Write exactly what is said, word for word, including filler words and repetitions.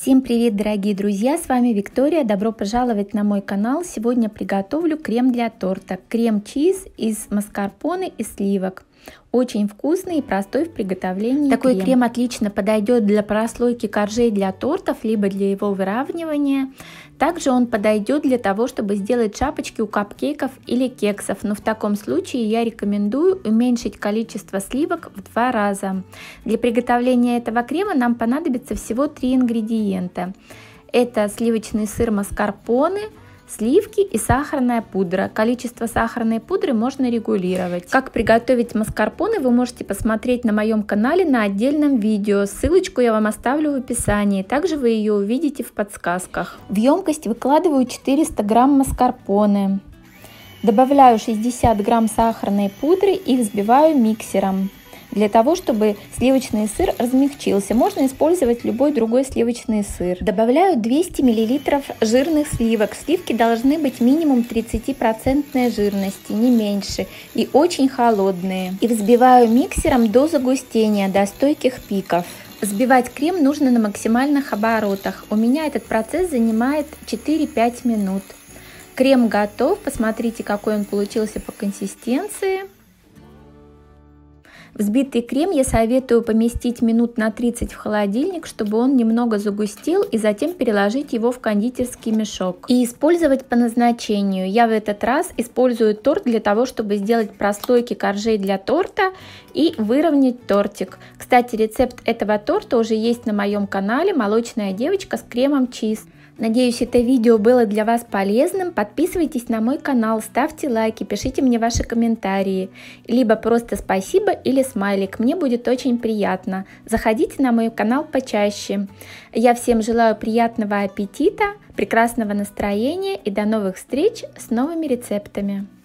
Всем привет, дорогие друзья, с вами Виктория, добро пожаловать на мой канал. Сегодня приготовлю крем для торта, крем-чиз из маскарпоне и сливок. Очень вкусный и простой в приготовлении. Такой крем. крем отлично подойдет для прослойки коржей для тортов, либо для его выравнивания. Также он подойдет для того, чтобы сделать шапочки у капкейков или кексов. Но в таком случае я рекомендую уменьшить количество сливок в два раза. Для приготовления этого крема нам понадобится всего три ингредиента. Это сливочный сыр маскарпоне, сливки и сахарная пудра. Количество сахарной пудры можно регулировать. Как приготовить маскарпоне, вы можете посмотреть на моем канале на отдельном видео. Ссылочку я вам оставлю в описании. Также вы ее увидите в подсказках. В емкость выкладываю четыреста грамм маскарпоне. Добавляю шестьдесят грамм сахарной пудры и взбиваю миксером. Для того, чтобы сливочный сыр размягчился, можно использовать любой другой сливочный сыр. Добавляю двести миллилитров жирных сливок. Сливки должны быть минимум тридцать процентов жирности, не меньше, и очень холодные. И взбиваю миксером до загустения, до стойких пиков. Взбивать крем нужно на максимальных оборотах. У меня этот процесс занимает четыре-пять минут. Крем готов. Посмотрите, какой он получился по консистенции. Взбитый крем я советую поместить минут на тридцать в холодильник, чтобы он немного загустел, и затем переложить его в кондитерский мешок и использовать по назначению. Я в этот раз использую торт для того, чтобы сделать прослойки коржей для торта и выровнять тортик. Кстати, рецепт этого торта уже есть на моем канале «Молочная девочка» с кремом чиз. Надеюсь, это видео было для вас полезным. Подписывайтесь на мой канал, ставьте лайки, пишите мне ваши комментарии. Либо просто спасибо или смайлик, мне будет очень приятно. Заходите на мой канал почаще. Я всем желаю приятного аппетита, прекрасного настроения и до новых встреч с новыми рецептами.